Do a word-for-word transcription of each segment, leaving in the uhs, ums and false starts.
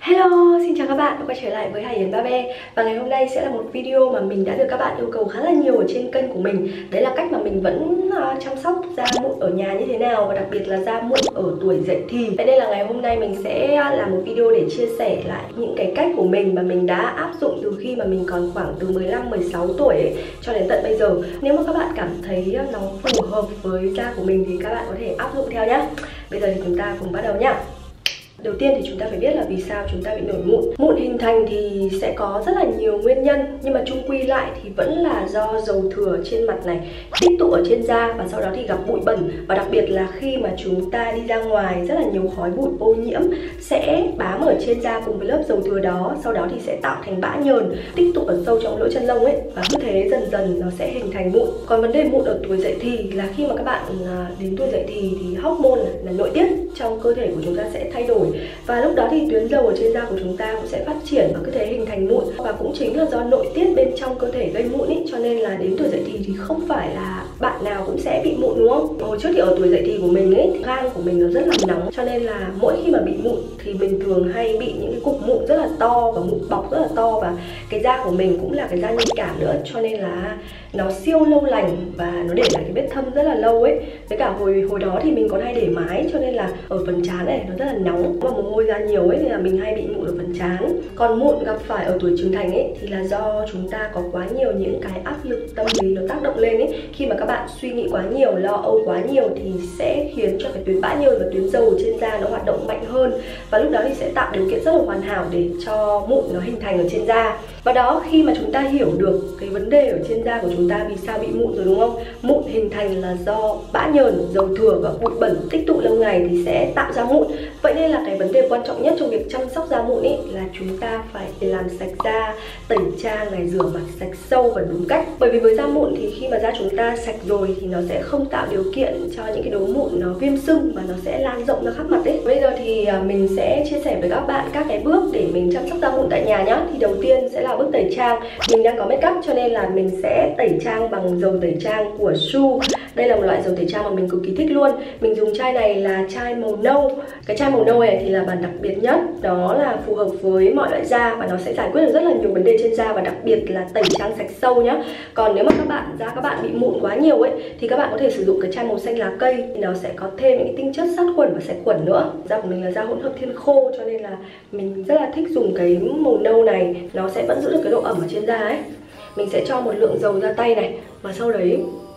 Hello, xin chào các bạn đã quay trở lại với Hải Yến Barbe. Và ngày hôm nay sẽ là một video mà mình đã được các bạn yêu cầu khá là nhiều ở trên kênh của mình. Đấy là cách mà mình vẫn uh, chăm sóc da mụn ở nhà như thế nào, và đặc biệt là da mụn ở tuổi dậy thì. Vậy nên là ngày hôm nay mình sẽ làm một video để chia sẻ lại những cái cách của mình mà mình đã áp dụng từ khi mà mình còn khoảng từ mười lăm mười sáu tuổi ấy, cho đến tận bây giờ. Nếu mà các bạn cảm thấy nó phù hợp với da của mình thì các bạn có thể áp dụng theo nhé. Bây giờ thì chúng ta cùng bắt đầu nhá. Đầu tiên thì chúng ta phải biết là vì sao chúng ta bị nổi mụn. Mụn hình thành thì sẽ có rất là nhiều nguyên nhân, nhưng mà chung quy lại thì vẫn là do dầu thừa trên mặt này tích tụ ở trên da, và sau đó thì gặp bụi bẩn. Và đặc biệt là khi mà chúng ta đi ra ngoài, rất là nhiều khói bụi ô nhiễm sẽ bám ở trên da cùng với lớp dầu thừa đó. Sau đó thì sẽ tạo thành bã nhờn tích tụ ở sâu trong lỗ chân lông ấy, và cứ thế dần dần nó sẽ hình thành mụn. Còn vấn đề mụn ở tuổi dậy thì là khi mà các bạn đến tuổi dậy thì thì hormone là nội tiết trong cơ thể của chúng ta sẽ thay đổi, và lúc đó thì tuyến dầu ở trên da của chúng ta cũng sẽ phát triển và cứ thế hình thành mụn. Và cũng chính là do nội tiết bên trong cơ thể gây mụn ý, cho nên là đến tuổi dậy thì thì không phải là bạn nào cũng sẽ bị mụn, đúng không? Hồi trước thì ở tuổi dậy thì của mình ấy, gan của mình nó rất là nóng, cho nên là mỗi khi mà bị mụn thì mình thường hay bị những cái cục mụn rất là to và mụn bọc rất là to, và cái da của mình cũng là cái da nhạy cảm nữa, cho nên là nó siêu lâu lành và nó để lại cái vết thâm rất là lâu ấy. Với cả hồi hồi đó thì mình còn hay để mái, cho nên là ở phần trán này nó rất là nóng và mồ hôi ra nhiều ấy, nên là mình hay bị mụn ở phần trán. Còn mụn gặp phải ở tuổi trưởng thành ấy thì là do chúng ta có quá nhiều những cái áp lực tâm lý nó tác động lên ấy. Khi mà các bạn suy nghĩ quá nhiều, lo âu quá nhiều thì sẽ khiến cho cái tuyến bã nhờn và tuyến dầu trên da nó hoạt động mạnh hơn, và lúc đó thì sẽ tạo điều kiện rất là hoàn hảo để cho mụn nó hình thành ở trên da. Và đó, khi mà chúng ta hiểu được cái vấn đề ở trên da của chúng ta vì sao bị mụn rồi, đúng không? Mụn hình thành là do bã nhờn, dầu thừa và bụi bẩn tích tụ lâu ngày thì sẽ tạo ra mụn. Vậy nên là cái vấn đề quan trọng nhất trong việc chăm sóc da mụn ý là chúng ta phải làm sạch da, tẩy trang này, rửa mặt sạch sâu và đúng cách. Bởi vì với da mụn thì khi mà da chúng ta sạch rồi thì nó sẽ không tạo điều kiện cho những cái đốm mụn nó viêm sưng và nó sẽ lan rộng ra khắp mặt ấy. Bây giờ thì mình sẽ chia sẻ với các bạn các cái bước để mình chăm sóc da mụn tại nhà nhá. Thì đầu tiên sẽ là bước tẩy trang. Mình đang có make up cho nên là mình sẽ tẩy trang bằng dầu tẩy trang của Shu. Đây là một loại dầu tẩy trang mà mình cực kỳ thích luôn. Mình dùng chai này là chai màu nâu. Cái chai màu nâu này thì là bản đặc biệt nhất, đó là phù hợp với mọi loại da và nó sẽ giải quyết được rất là nhiều vấn đề trên da, và đặc biệt là tẩy trang sạch sâu nhá. Còn nếu mà các bạn da các bạn bị mụn quá nhiều ấy thì các bạn có thể sử dụng cái chai màu xanh lá cây, thì nó sẽ có thêm những cái tinh chất sát khuẩn và sạch khuẩn nữa. Da của mình là da hỗn hợp thiên khô, cho nên là mình rất là thích dùng cái màu nâu này, nó sẽ vẫn giữ được cái độ ẩm ở trên da ấy. Mình sẽ cho một lượng dầu ra tay này, và sau đấy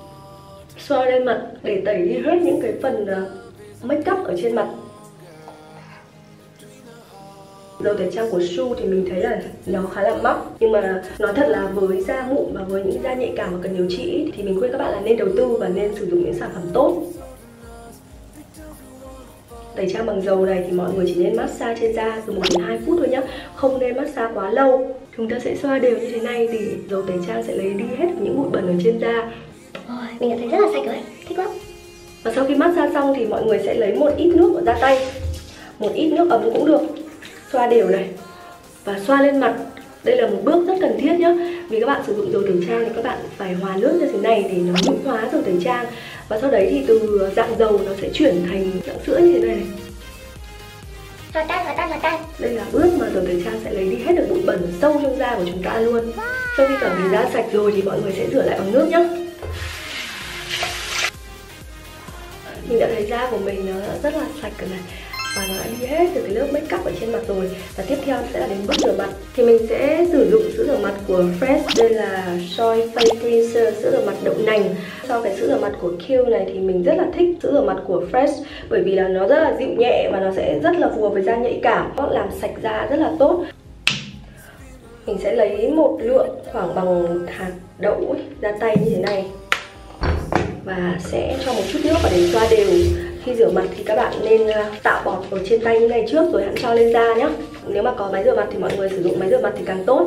xoa lên mặt để tẩy đi hết những cái phần make up ở trên mặt. Dầu tẩy trang của Shu thì mình thấy là nó khá là mắc, nhưng mà nói thật là với da mụn và với những da nhạy cảm mà cần điều trị thì mình khuyên các bạn là nên đầu tư và nên sử dụng những sản phẩm tốt. Tẩy trang bằng dầu này thì mọi người chỉ nên massage trên da từ một đến hai phút thôi nhá, không nên massage quá lâu. Chúng ta sẽ xoa đều như thế này thì dầu tẩy trang sẽ lấy đi hết những bụi bẩn ở trên da. Ôi, mình cảm thấy rất là sạch rồi, thích lắm. Và sau khi massage xong thì mọi người sẽ lấy một ít nước ở da tay, một ít nước ấm cũng được, xoa đều này và xoa lên mặt. Đây là một bước rất cần thiết nhá, vì các bạn sử dụng dầu tẩy trang thì các bạn phải hòa nước như thế này để nó nhũ hóa dầu tẩy trang, và sau đấy thì từ dạng dầu nó sẽ chuyển thành dạng sữa như thế này này. Hòa tan, hòa tan, hòa tan. Đây là bước mà dầu tẩy trang sẽ lấy đi hết được bụi bẩn sâu trong da của chúng ta luôn. Sau khi cảm thấy da sạch rồi thì mọi người sẽ rửa lại bằng nước nhá. Mình đã thấy da của mình nó rất là sạch rồi này, và nó đã đi hết từ cái lớp make up ở trên mặt rồi. Và tiếp theo sẽ là đến bước rửa mặt. Thì mình sẽ sử dụng sữa rửa mặt của Fresh. Đây là Soy Face Cleanser, sữa rửa mặt đậu nành. Sau cái sữa rửa mặt của Q này thì mình rất là thích sữa rửa mặt của Fresh, bởi vì là nó rất là dịu nhẹ và nó sẽ rất là phù hợp với da nhạy cảm, nó làm sạch da rất là tốt. Mình sẽ lấy một lượng khoảng bằng hạt đậu ấy, ra tay như thế này, và sẽ cho một chút nước vào để xoa đều. Khi rửa mặt thì các bạn nên tạo bọt ở trên tay như này trước rồi hẵng cho lên da nhé. Nếu mà có máy rửa mặt thì mọi người sử dụng máy rửa mặt thì càng tốt.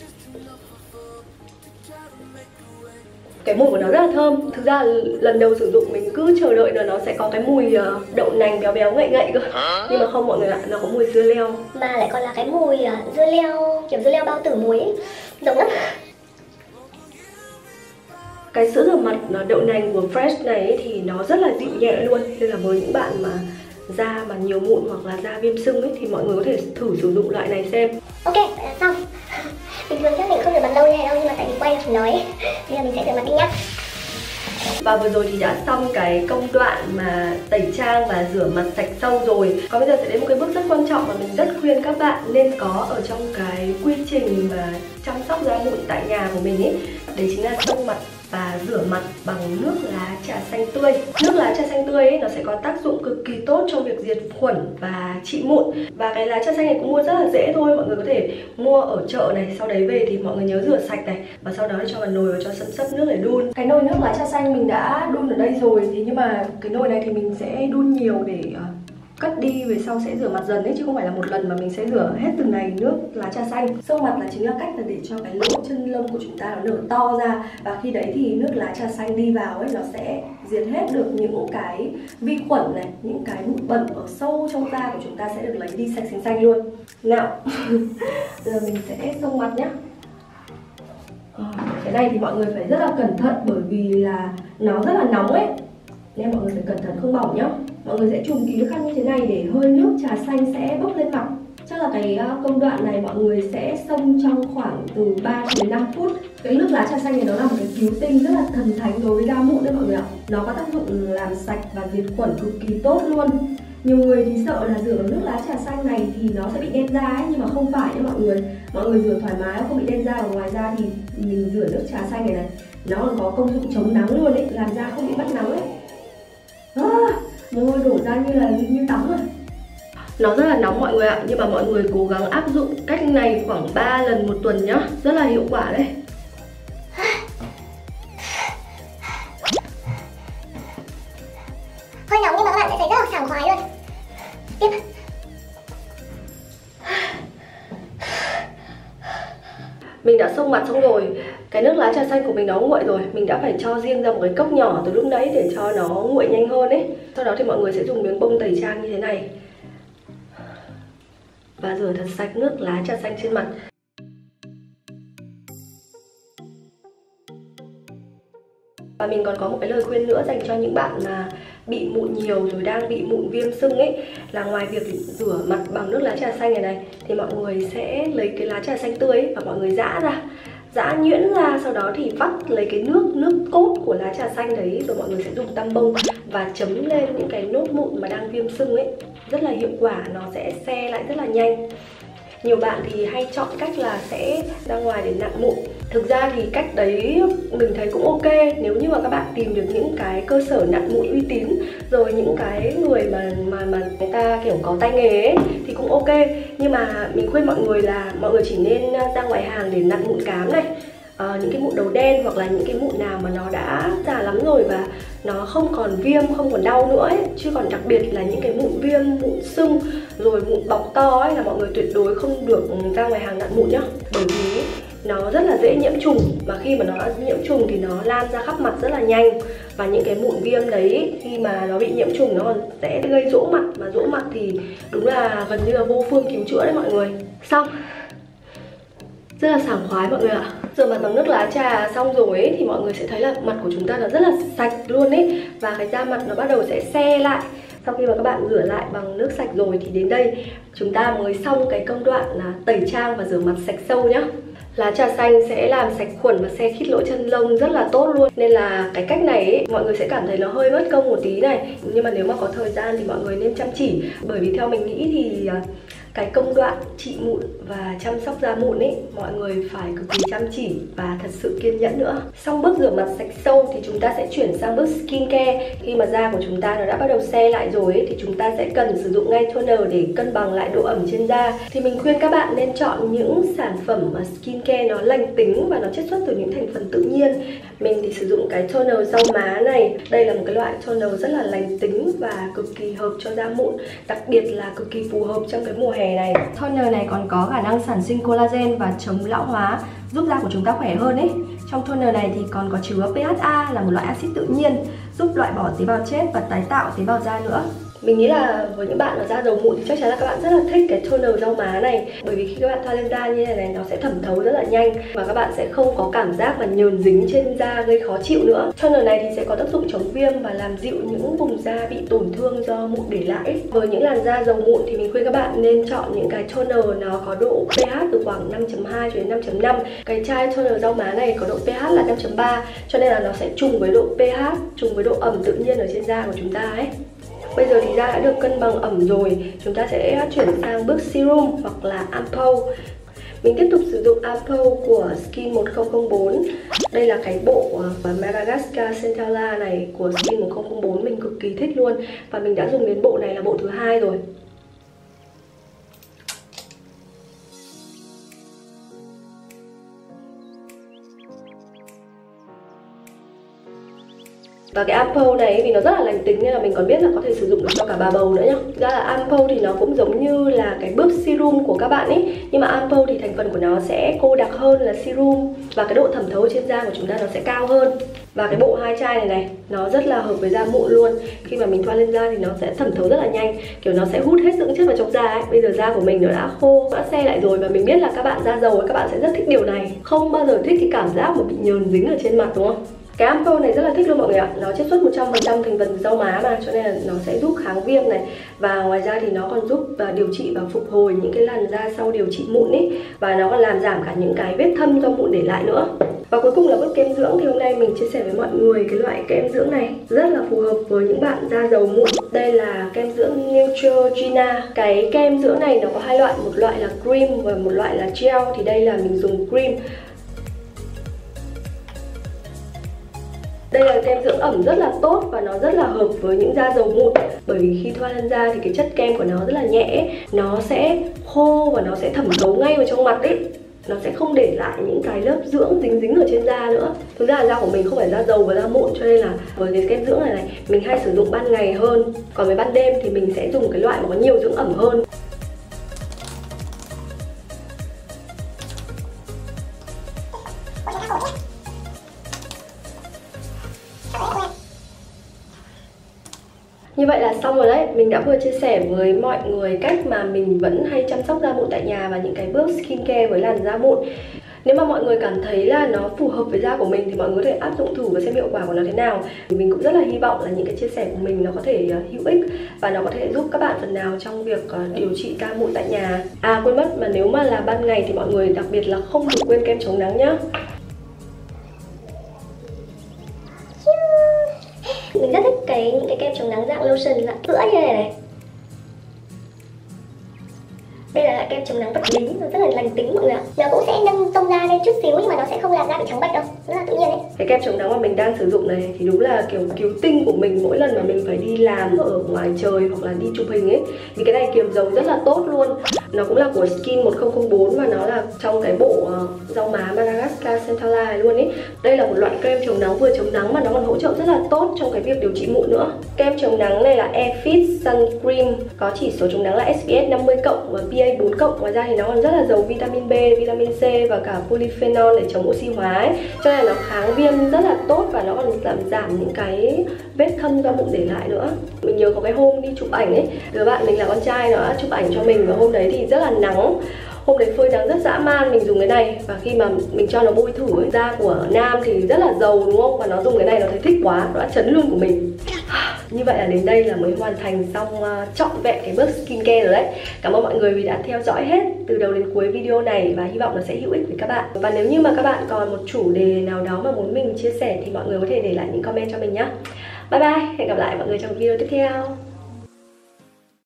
Cái mùi của nó rất là thơm. Thực ra lần đầu sử dụng mình cứ chờ đợi là nó sẽ có cái mùi đậu nành béo béo ngậy ngậy cơ, nhưng mà không mọi người ạ, nó có mùi dưa leo. Mà lại còn là cái mùi dưa leo, kiểu dưa leo bao tử muối ấy. Giống lắm. Cái sữa rửa mặt đậu nành của Fresh này thì nó rất là dịu nhẹ luôn, nên là với những bạn mà da mà nhiều mụn hoặc là da viêm sưng ấy thì mọi người có thể thử sử dụng loại này xem. Ok, vậy là xong. Bình thường chắc mình không rửa mặt lâu như này đâu, nhưng mà tại vì quay thì nói ấy. Bây giờ mình sẽ rửa mặt đi nhá. Và vừa rồi thì đã xong cái công đoạn mà tẩy trang và rửa mặt sạch sâu rồi. Còn bây giờ sẽ đến một cái bước rất quan trọng mà mình rất khuyên các bạn nên có ở trong cái quy trình mà chăm sóc da mụn tại nhà của mình ấy. Đấy chính là xông mặt và rửa mặt bằng nước lá trà xanh tươi. Nước lá trà xanh tươi ấy, nó sẽ có tác dụng cực kỳ tốt trong việc diệt khuẩn và trị mụn. Và cái lá trà xanh này cũng mua rất là dễ thôi. Mọi người có thể mua ở chợ này. Sau đấy về thì mọi người nhớ rửa sạch này. Và sau đó thì cho vào nồi và cho xâm xấp nước để đun. Cái nồi nước lá trà xanh mình đã đun ở đây rồi. Thế nhưng mà cái nồi này thì mình sẽ đun nhiều để uh, cất đi, về sau sẽ rửa mặt dần ấy, chứ không phải là một lần mà mình sẽ rửa hết từng này nước lá trà xanh. Xông mặt là chính là cách là để cho cái lỗ chân lông của chúng ta nó nở to ra, và khi đấy thì nước lá trà xanh đi vào ấy nó sẽ diệt hết được những cái vi khuẩn này, những cái bụi bẩn ở sâu trong da của chúng ta sẽ được lấy đi sạch xanh xanh luôn. Nào, giờ mình sẽ xông mặt nhé. À, cái này thì mọi người phải rất là cẩn thận bởi vì là nó rất là nóng ấy, nên mọi người phải cẩn thận không bỏng nhá. Mọi người sẽ chùm kín khăn như thế này để hơi nước trà xanh sẽ bốc lên mặt. Chắc là cái công đoạn này mọi người sẽ xông trong khoảng từ ba đến năm phút. Cái nước lá trà xanh này nó là một cái cứu tinh rất là thần thánh đối với da mụn đấy mọi người ạ. Nó có tác dụng làm sạch và diệt khuẩn cực kỳ tốt luôn. Nhiều người thì sợ là rửa nước lá trà xanh này thì nó sẽ bị đen da ấy, nhưng mà không phải nhé mọi người. Mọi người rửa thoải mái không bị đen da, và ngoài ra thì mình rửa nước trà xanh này này nó còn có công dụng chống nắng luôn ấy, làm da không bị mất nắng ấy. À, mồ hôi đổ ra như là như tắm rồi. Nó rất là nóng mọi người ạ, nhưng mà mọi người cố gắng áp dụng cách này khoảng ba lần một tuần nhá, rất là hiệu quả đấy. Hơi nóng nhưng mà các bạn sẽ thấy rất là sảng khoái luôn. Tiếp. Mình đã xông mặt xong rồi. Cái nước lá trà xanh của mình nó nguội rồi. Mình đã phải cho riêng ra một cái cốc nhỏ từ lúc nãy để cho nó nguội nhanh hơn ấy. Sau đó thì mọi người sẽ dùng miếng bông tẩy trang như thế này và rửa thật sạch nước lá trà xanh trên mặt. Và mình còn có một cái lời khuyên nữa dành cho những bạn mà bị mụn nhiều rồi đang bị mụn viêm sưng ấy, là ngoài việc rửa mặt bằng nước lá trà xanh này này thì mọi người sẽ lấy cái lá trà xanh tươi ấy, và mọi người giã ra, giã nhuyễn ra, sau đó thì vắt lấy cái nước nước cốt của lá trà xanh đấy, rồi mọi người sẽ dùng tăm bông và chấm lên những cái nốt mụn mà đang viêm sưng ấy. Rất là hiệu quả, nó sẽ se lại rất là nhanh. Nhiều bạn thì hay chọn cách là sẽ ra ngoài để nặn mụn. Thực ra thì cách đấy mình thấy cũng ok nếu như mà các bạn tìm được những cái cơ sở nặn mụn uy tín, rồi những cái người mà mà mà người ta kiểu có tay nghề ấy, thì cũng ok. Nhưng mà mình khuyên mọi người là mọi người chỉ nên ra ngoài hàng để nặn mụn cám này, à, những cái mụn đầu đen hoặc là những cái mụn nào mà nó đã già lắm rồi và nó không còn viêm, không còn đau nữa ấy. Chứ còn đặc biệt là những cái mụn viêm, mụn sưng, rồi mụn bọc to ấy là mọi người tuyệt đối không được ra ngoài hàng nặn mụn nhá. Bởi vì nó rất là dễ nhiễm trùng, mà khi mà nó đã nhiễm trùng thì nó lan ra khắp mặt rất là nhanh. Và những cái mụn viêm đấy khi mà nó bị nhiễm trùng nó còn sẽ gây rỗ mặt, mà rỗ mặt thì đúng là gần như là vô phương cứu chữa đấy mọi người. Xong, rất là sảng khoái mọi người ạ. Rửa mặt bằng nước lá trà xong rồi ấy, thì mọi người sẽ thấy là mặt của chúng ta là rất là sạch luôn ấy, và cái da mặt nó bắt đầu sẽ se lại. Sau khi mà các bạn rửa lại bằng nước sạch rồi thì đến đây chúng ta mới xong cái công đoạn là tẩy trang và rửa mặt sạch sâu nhá. Lá trà xanh sẽ làm sạch khuẩn và se khít lỗ chân lông rất là tốt luôn. Nên là cái cách này ấy, mọi người sẽ cảm thấy nó hơi mất công một tí này, nhưng mà nếu mà có thời gian thì mọi người nên chăm chỉ. Bởi vì theo mình nghĩ thì cái công đoạn trị mụn và chăm sóc da mụn ấy, mọi người phải cực kỳ chăm chỉ và thật sự kiên nhẫn nữa. Xong bước rửa mặt sạch sâu thì chúng ta sẽ chuyển sang bước skincare. Khi mà da của chúng ta nó đã bắt đầu se lại rồi ấy, thì chúng ta sẽ cần sử dụng ngay toner để cân bằng lại độ ẩm trên da. Thì mình khuyên các bạn nên chọn những sản phẩm mà skincare nó lành tính và nó chiết xuất từ những thành phần tự nhiên. Mình thì sử dụng cái toner rau má này. Đây là một cái loại toner rất là lành tính và cực kỳ hợp cho da mụn, đặc biệt là cực kỳ phù hợp trong cái mùa hè này. Toner này còn có khả năng sản sinh collagen và chống lão hóa, giúp da của chúng ta khỏe hơn ấy. Trong toner này thì còn có chứa pê hát a là một loại axit tự nhiên, giúp loại bỏ tế bào chết và tái tạo tế bào da nữa. Mình nghĩ là với những bạn mà da dầu mụn thì chắc chắn là các bạn rất là thích cái toner rau má này. Bởi vì khi các bạn thoa lên da như thế này nó sẽ thẩm thấu rất là nhanh và các bạn sẽ không có cảm giác mà nhờn dính trên da gây khó chịu nữa. Toner này thì sẽ có tác dụng chống viêm và làm dịu những vùng da bị tổn thương do mụn để lại. Với những làn da dầu mụn thì mình khuyên các bạn nên chọn những cái toner nó có độ pH từ khoảng năm chấm hai cho đến năm chấm năm. Cái chai toner rau má này có độ pH là năm chấm ba, cho nên là nó sẽ trùng với độ pH, trùng với độ ẩm tự nhiên ở trên da của chúng ta ấy. Bây giờ thì da đã được cân bằng ẩm rồi, chúng ta sẽ chuyển sang bước serum hoặc là ampoule. Mình tiếp tục sử dụng ampoule của Skin một không không bốn. Đây là cái bộ Madagascar Centella này của Skin một không không bốn, mình cực kỳ thích luôn. Và mình đã dùng đến bộ này là bộ thứ hai rồi. Và cái ampoule này vì nó rất là lành tính nên là mình còn biết là có thể sử dụng được cho cả bà bầu nữa nhá. Thực ra là ampoule thì nó cũng giống như là cái bước serum của các bạn ấy, nhưng mà ampoule thì thành phần của nó sẽ cô đặc hơn là serum và cái độ thẩm thấu trên da của chúng ta nó sẽ cao hơn. Và cái bộ hai chai này này nó rất là hợp với da mụn luôn. Khi mà mình thoa lên da thì nó sẽ thẩm thấu rất là nhanh, kiểu nó sẽ hút hết dưỡng chất vào trong da ấy. Bây giờ da của mình nó đã khô, đã se lại rồi và mình biết là các bạn da dầu ấy, các bạn sẽ rất thích điều này. Không bao giờ thích cái cảm giác mà bị nhờn dính ở trên mặt, đúng không? Cái ampoule này rất là thích luôn mọi người ạ. Nó chiết xuất một trăm phần trăm thành phần rau má mà, cho nên là nó sẽ giúp kháng viêm này. Và ngoài ra thì nó còn giúp điều trị và phục hồi những cái làn da sau điều trị mụn ấy. Và nó còn làm giảm cả những cái vết thâm do mụn để lại nữa. Và cuối cùng là bước kem dưỡng. Thì hôm nay mình chia sẻ với mọi người cái loại kem dưỡng này rất là phù hợp với những bạn da dầu mụn. Đây là kem dưỡng Neutrogena. Cái kem dưỡng này nó có hai loại, một loại là cream và một loại là gel. Thì đây là mình dùng cream. Đây là kem dưỡng ẩm rất là tốt và nó rất là hợp với những da dầu mụn. Bởi vì khi thoa lên da thì cái chất kem của nó rất là nhẹ, nó sẽ khô và nó sẽ thẩm thấu ngay vào trong mặt ấy. Nó sẽ không để lại những cái lớp dưỡng dính dính ở trên da nữa. Thực ra là da của mình không phải da dầu và da mụn, cho nên là với cái kem dưỡng này này mình hay sử dụng ban ngày hơn. Còn với ban đêm thì mình sẽ dùng cái loại mà có nhiều dưỡng ẩm hơn. Như vậy là xong rồi đấy. Mình đã vừa chia sẻ với mọi người cách mà mình vẫn hay chăm sóc da mụn tại nhà và những cái bước skincare với làn da mụn. Nếu mà mọi người cảm thấy là nó phù hợp với da của mình thì mọi người có thể áp dụng thử và xem hiệu quả của nó thế nào. Mình cũng rất là hy vọng là những cái chia sẻ của mình nó có thể hữu ích và nó có thể giúp các bạn phần nào trong việc điều trị da mụn tại nhà. À quên mất, mà nếu mà là ban ngày thì mọi người đặc biệt là không được quên kem chống nắng nhá. Mình rất thích cái những cái kem chống nắng dạng lotion dạng sữa như này này. Đây là loại kem chống nắng vật lý, nó rất là lành tính mọi người ạ. Nó cũng sẽ nâng tông da lên chút xíu nhưng mà nó sẽ không làm da bị trắng bệch đâu, rất là tự nhiên đấy. Cái kem chống nắng mà mình đang sử dụng này thì đúng là kiểu cứu tinh của mình mỗi lần mà mình phải đi làm ở ngoài trời hoặc là đi chụp hình ấy. Vì cái này kiềm dầu rất là tốt luôn. Nó cũng là của Skin một không không bốn và nó là trong cái bộ uh, rau má Madagascar Centella này luôn ấy. Đây là một loại kem chống nắng vừa chống nắng mà nó còn hỗ trợ rất là tốt trong cái việc điều trị mụn nữa. Kem chống nắng này là Airfit Sun Cream, có chỉ số chống nắng là S P F năm mươi cộng và P A bốn cộng. Ngoài ra thì nó còn rất là giàu vitamin B, vitamin C và cả polyphenol để chống oxy hóa ấy. Cho nên là nó kháng viêm rất là tốt và nó còn giảm giảm những cái vết thâm do mụn để lại nữa. Mình nhớ có cái hôm đi chụp ảnh ấy, đứa bạn mình là con trai nó đã chụp ảnh cho mình và hôm đấy thì rất là nắng. Hôm đấy phơi nắng rất dã man, mình dùng cái này và khi mà mình cho nó bôi thử ấy, da của nam thì rất là giàu đúng không? Và nó dùng cái này nó thấy thích quá, nó đã chấn luôn của mình. Như vậy là đến đây là mới hoàn thành xong uh, trọn vẹn cái bước skincare rồi đấy. Cảm ơn mọi người vì đã theo dõi hết từ đầu đến cuối video này và hy vọng nó sẽ hữu ích với các bạn. Và nếu như mà các bạn còn một chủ đề nào đó mà muốn mình chia sẻ thì mọi người có thể để lại những comment cho mình nhé. Bye bye, hẹn gặp lại mọi người trong video tiếp theo.